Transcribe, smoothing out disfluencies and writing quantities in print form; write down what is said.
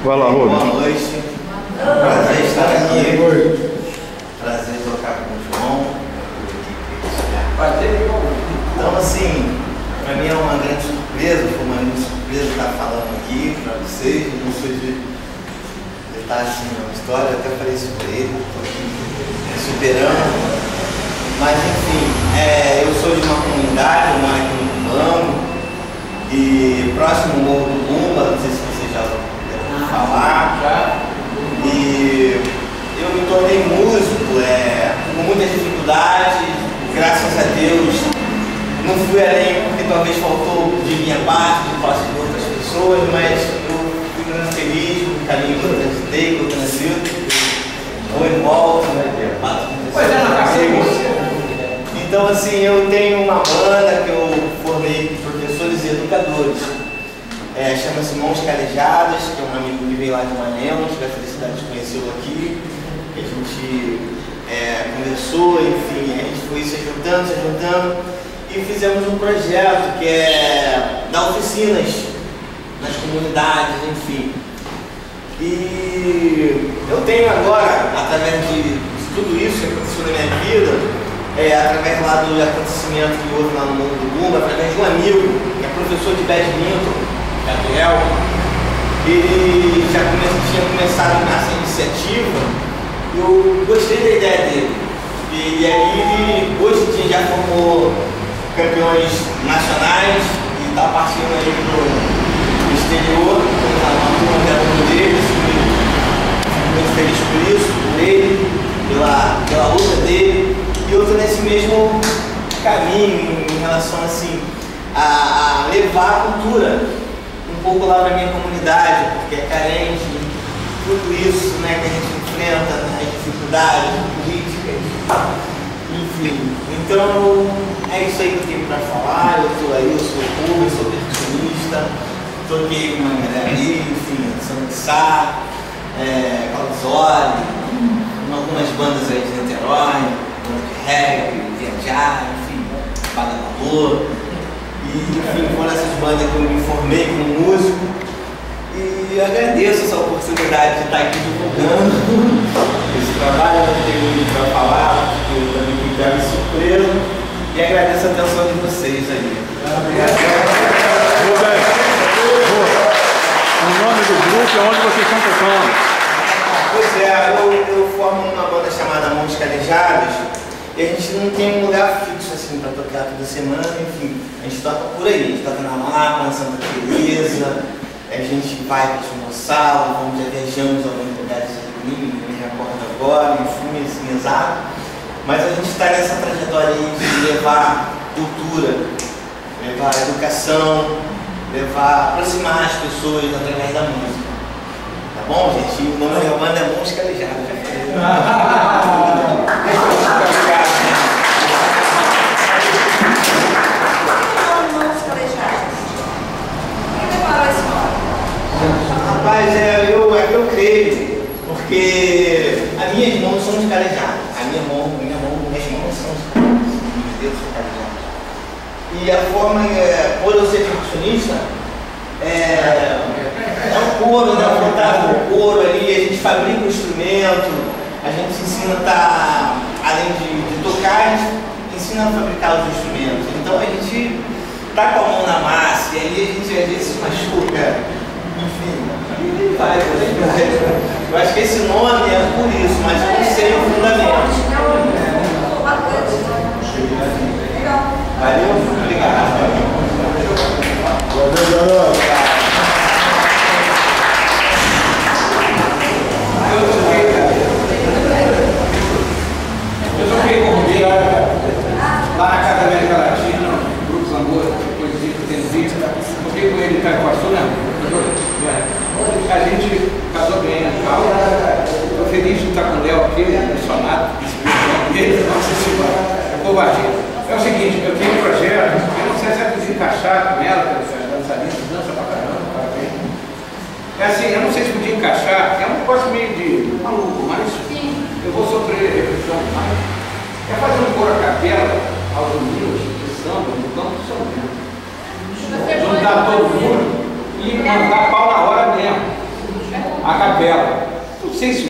Vai lá, Rubens. Boa noite. Prazer estar aqui. Prazer tocar com o João. Então, assim, para mim é uma grande surpresa, foi uma grande surpresa estar falando aqui para vocês. Não sei de detalhes assim na história, eu até falei isso para ele, estou aqui superando. Mas, enfim, eu sou de uma comunidade, eu moro aqui no Plano, e próximo ao Morro do Bumba, não sei se vocês já ouviram falar. E eu me tornei músico com muitas dificuldades, graças a Deus. Não fui além porque talvez faltou de minha parte, de parte de outras pessoas, mas eu fui muito feliz com o caminho que eu transitei, que eu transito. Vou em volta, bato com pessoas. Então, assim, eu tenho uma banda que eu formei professores e educadores. Chama-se Mãos Calejadas, que é um amigo que veio lá de Manema, tive a felicidade de conhecê-lo aqui. A gente conversou, enfim, a gente foi se juntando e fizemos um projeto que é dar oficinas nas comunidades, enfim. E eu tenho agora, através de tudo isso que aconteceu na minha vida, através lá do acontecimento que houve lá no Mundo do Bumba, através de um amigo que é professor de badminton, Gabriel, ele já tinha começado nessa iniciativa e eu gostei da ideia dele. E aí ele hoje em dia já formou campeões nacionais e está partindo aí pro exterior, está uma turma de aluno deles, fico muito feliz por isso, por ele, pela luta dele. E eu estou nesse mesmo caminho em relação assim, a levar a cultura um pouco lá para minha comunidade, porque é carente, tudo isso, né, que a gente enfrenta, né, as dificuldades políticas, enfim. Então é isso aí que eu tenho para falar. Eu estou aí, eu sou Rubens, sou percussionista, toquei com uma galera ali, enfim, São Sá, Claudosori, algumas bandas aí de Niterói, reggae, viajar, enfim, Badalô. E, enfim, foram essas bandas que eu me formei como músico. E agradeço essa oportunidade de estar aqui divulgando esse trabalho. Eu não tenho muito para falar, porque eu também fui pego de surpresa. E agradeço a atenção de vocês aí. O nome do grupo é onde vocês estão tocando? Pois é, eu formo uma banda chamada Mãos Calejadas. E a gente não tem um lugar fixo assim para tocar toda semana, enfim, a gente toca por aí, a gente toca na Lapa, na Santa Teresa, a gente vai para Timossala, vamos já viajamos a alguns lugares aqui, não me recordo agora, enfim, assim, exato. Mas a gente está nessa trajetória aí de levar cultura, levar educação, aproximar as pessoas através da música. Tá bom, gente? O nome da minha banda é Mãos Calejadas. Rapaz, eu creio, porque as minhas mãos são escalejadas. Minhas mãos são escalejadas. Meus dedos são calejados. E a forma, por eu ser percussionista, é o couro, né? O couro ali, a gente fabrica o instrumento, a gente ensina além de tocar, a gente ensina a fabricar os instrumentos. Então a gente tá com a mão na massa e aí a gente às vezes se machuca, enfim, e vai. Eu acho que esse nome é por isso, mas eu não sei o fundamento. Valeu, obrigado. Eu toquei com o Rubinho lá na Casa da América Latina, no Grupo Zamora, depois de ter visto, toquei com ele em Caiaquaçu, né? A gente casou bem, né? Estou feliz de estar com o Léo aqui, emocionado, nossa senhora, covardia. É o seguinte, eu tenho um projeto, eu não sei se é podia encaixar com ela, porque essa dançarina dança pra caramba, parabéns. É assim, eu não sei se podia encaixar, é um negócio meio de maluco, mas eu vou sofrer reflexão demais. É fazer um coro a capela aos domingos de samba no campo de São Bento. Juntar todo mundo e mandar pau na hora mesmo. a capela. Não sei se